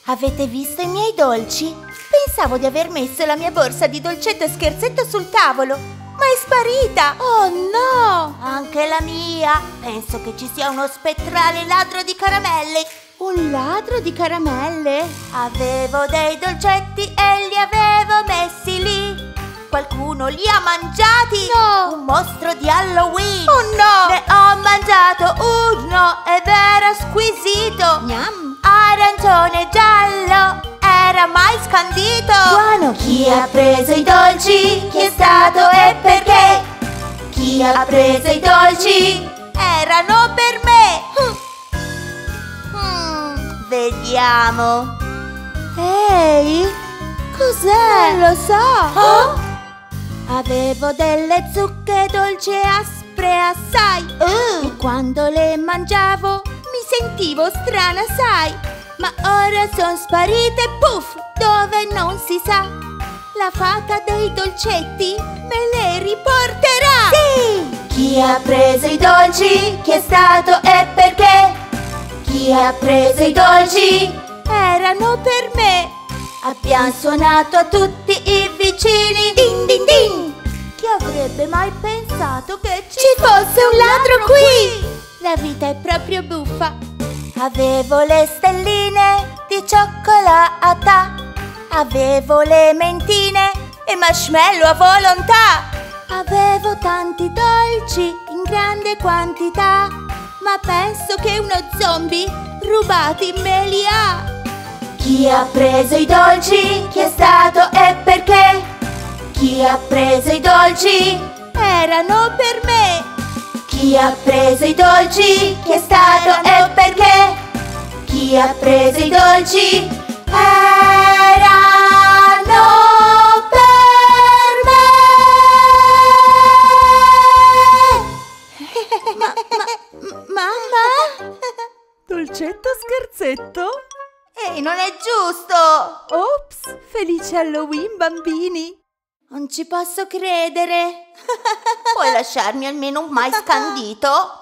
Avete visto i miei dolci? Pensavo di aver messo la mia borsa di dolcetto e scherzetto sul tavolo, ma è sparita! Oh no! Anche la mia! Penso che ci sia uno spettrale ladro di caramelle. Un ladro di caramelle? Avevo dei dolcetti e li avevo messi lì. Qualcuno li ha mangiati? No! Un mostro di Halloween! Oh no! Ne ho mangiato uno ed era squisito! Gnam! Arancione giallo, era mai scandito! Buono! Chi ha preso i dolci? Chi è stato e perché? Chi ha preso i dolci? Erano per me! Vediamo! Ehi! Cos'è? Non lo so! Oh? Avevo delle zucche dolci e aspre assai e quando le mangiavo mi sentivo strana, sai. Ma ora son sparite, puff, dove non si sa. La fata dei dolcetti me le riporterà. Sì! Chi ha preso i dolci? Chi è stato e perché? Chi ha preso i dolci? Erano per me. Abbiamo suonato a tutti i vicini. Din din din. Chi avrebbe mai pensato che ci fosse un ladro qui? La vita è proprio buffa. Avevo le stelline di cioccolata. Avevo le mentine e marshmallow a volontà. Avevo tanti dolci in grande quantità, ma penso che uno zombie rubati me li ha. Chi ha preso i dolci? Chi è stato e perché? Chi ha preso i dolci? Erano per me. Chi ha preso i dolci? Chi è stato e perché? Chi ha preso i dolci? Erano per me. Mamma? Dolcetto scherzetto? Ehi, non è giusto! Ops, felice Halloween, bambini! Non ci posso credere! Puoi lasciarmi almeno un mai scandito?